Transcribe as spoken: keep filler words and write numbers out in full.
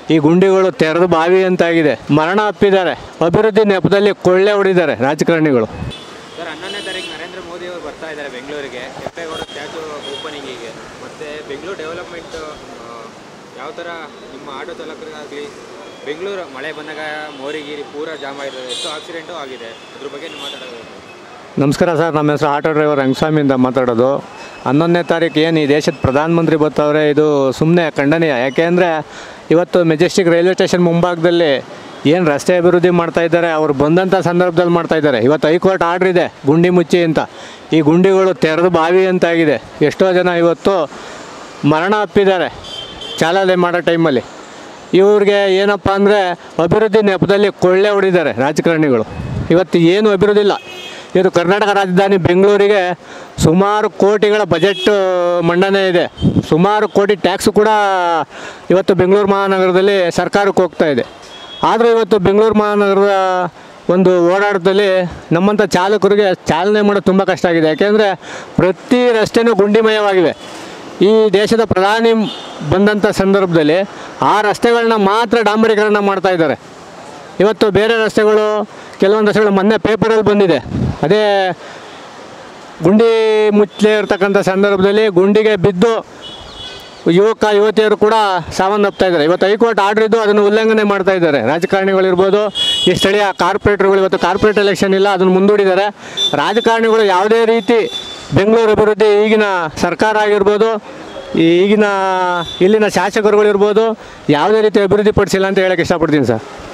ಈ ಗುಂಡಿಗಳು ತೆರೆದು ಬಾವಿ ಅಂತಾಗಿದೆ. ಮರಣ ಅಪ್ಪಿದ್ದಾರೆ. ಅಭಿವೃದ್ಧಿ ನೆಪದಲ್ಲಿ ಕೊಳ್ಳೆ ಹೊಡಿದ್ದಾರೆ ರಾಜಕಾರಣಿಗಳು. ಸರ್, ಹನ್ನೊಂದನೇ ತಾರೀಕು ನರೇಂದ್ರ ಮೋದಿ ಅವರು ಬರ್ತಾ ಇದ್ದಾರೆ ಬೆಂಗಳೂರಿಗೆ, ಕೆಂಪೇಗೌಡ ಸ್ಟ್ಯಾಚು ಓಪನಿಂಗಿಗೆ. ಮತ್ತು ಬೆಂಗಳೂರು ಡೆವಲಪ್ಮೆಂಟ್ ಯಾವ ಥರ ನಿಮ್ಮ ಆಟೋ ಚಾಲಕರಿಗಾಗಲಿ, ಬೆಂಗಳೂರು ಮಳೆ ಬಂದಾಗ ಮೋರಿಗಿರಿ ಪೂರ ಜಾಮ್ ಆಗಿರೋದು, ಎಷ್ಟು ಆಕ್ಸಿಡೆಂಟು ಆಗಿದೆ, ಅದ್ರ ಬಗ್ಗೆ ನೀವು ಮಾತಾಡೋದು. ನಮಸ್ಕಾರ ಸರ್, ನಮ್ಮ ಹೆಸರು ಆಟೋ ಡ್ರೈವರ್ ರಂಗಸ್ವಾಮಿಯಿಂದ ಮಾತಾಡೋದು. ಹನ್ನೊಂದನೇ ತಾರೀಕು ಏನು ಈ ದೇಶದ ಪ್ರಧಾನಮಂತ್ರಿ ಬರ್ತಾವ್ರೆ, ಇದು ಸುಮ್ಮನೆ ಖಂಡನೀಯ. ಯಾಕೆಂದರೆ ಇವತ್ತು ಮೆಜೆಸ್ಟಿಕ್ ರೈಲ್ವೆ ಸ್ಟೇಷನ್ ಮುಂಭಾಗದಲ್ಲಿ ಏನು ರಸ್ತೆ ಅಭಿವೃದ್ಧಿ ಮಾಡ್ತಾಯಿದ್ದಾರೆ, ಅವರು ಬಂದಂಥ ಸಂದರ್ಭದಲ್ಲಿ ಮಾಡ್ತಾಯಿದ್ದಾರೆ. ಇವತ್ತು ಹೈಕೋರ್ಟ್ ಆರ್ಡ್ರ್ ಇದೆ ಗುಂಡಿ ಮುಚ್ಚಿ ಅಂತ. ಈ ಗುಂಡಿಗಳು ತೆರೆದು ಬಾವಿ ಅಂತಾಗಿದೆ. ಎಷ್ಟೋ ಜನ ಇವತ್ತು ಮರಣ ಅಪ್ಪಿದ್ದಾರೆ ಚಾಲನೆ ಮಾಡೋ ಟೈಮಲ್ಲಿ. ಇವ್ರಿಗೆ ಏನಪ್ಪ ಅಂದರೆ ಅಭಿವೃದ್ಧಿ ನೆಪದಲ್ಲಿ ಕೊಳ್ಳೆ ಹೊಡಿದ್ದಾರೆ ರಾಜಕಾರಣಿಗಳು. ಇವತ್ತು ಏನು ಅಭಿವೃದ್ಧಿ ಇಲ್ಲ. ಇದು ಕರ್ನಾಟಕ ರಾಜಧಾನಿ ಬೆಂಗಳೂರಿಗೆ ಸುಮಾರು ಕೋಟಿಗಳ ಬಜೆಟ್ ಮಂಡನೆ ಇದೆ. ಸುಮಾರು ಕೋಟಿ ಟ್ಯಾಕ್ಸ್ ಕೂಡ ಇವತ್ತು ಬೆಂಗಳೂರು ಮಹಾನಗರದಲ್ಲಿ ಸರ್ಕಾರಕ್ಕೆ ಹೋಗ್ತಾ ಇದೆ. ಆದರೂ ಇವತ್ತು ಬೆಂಗಳೂರು ಮಹಾನಗರದ ಒಂದು ಓಡಾಟದಲ್ಲಿ ನಮ್ಮಂಥ ಚಾಲಕರಿಗೆ ಚಾಲನೆ ಮಾಡೋದು ತುಂಬ ಕಷ್ಟ ಆಗಿದೆ. ಯಾಕೆಂದರೆ ಪ್ರತಿ ರಸ್ತೆಯೂ ಗುಂಡಿಮಯವಾಗಿವೆ. ಈ ದೇಶದ ಪ್ರಧಾನಿ ಬಂದಂಥ ಸಂದರ್ಭದಲ್ಲಿ ಆ ರಸ್ತೆಗಳನ್ನ ಮಾತ್ರ ಡಾಂಬರೀಕರಣ ಮಾಡ್ತಾಯಿದ್ದಾರೆ. ಇವತ್ತು ಬೇರೆ ರಸ್ತೆಗಳು, ಕೆಲವೊಂದು ರಸ್ತೆಗಳು ಮೊನ್ನೆ ಪೇಪರಲ್ಲಿ ಬಂದಿದೆ, ಅದೇ ಗುಂಡಿ ಮುಚ್ಚಲೇ ಇರ್ತಕ್ಕಂಥ ಸಂದರ್ಭದಲ್ಲಿ ಗುಂಡಿಗೆ ಬಿದ್ದು ಯುವಕ ಯುವತಿಯರು ಕೂಡ ಸಾವನ್ನಪ್ತಾ ಇದ್ದಾರೆ. ಇವತ್ತು ಹೈಕೋರ್ಟ್ ಆರ್ಡ್ರ್ ಇದ್ದು ಅದನ್ನು ಉಲ್ಲಂಘನೆ ಮಾಡ್ತಾ ಇದ್ದಾರೆ ರಾಜಕಾರಣಿಗಳಿರ್ಬೋದು. ಈ ಸ್ಥಳೀಯ ಕಾರ್ಪೊರೇಟರ್ಗಳು, ಇವತ್ತು ಕಾರ್ಪೊರೇಟ್ ಎಲೆಕ್ಷನ್ ಇಲ್ಲ, ಅದನ್ನು ಮುಂದೂಡಿದ್ದಾರೆ. ರಾಜಕಾರಣಿಗಳು ಯಾವುದೇ ರೀತಿ ಬೆಂಗಳೂರು ಅಭಿವೃದ್ಧಿ, ಈಗಿನ ಸರ್ಕಾರ ಆಗಿರ್ಬೋದು, ಈಗಿನ ಇಲ್ಲಿನ ಶಾಸಕರುಗಳಿರ್ಬೋದು, ಯಾವುದೇ ರೀತಿ ಅಭಿವೃದ್ಧಿ ಪಡಿಸಿಲ್ಲ ಅಂತ ಹೇಳೋಕ್ಕೆ ಇಷ್ಟಪಡ್ತೀನಿ ಸರ್.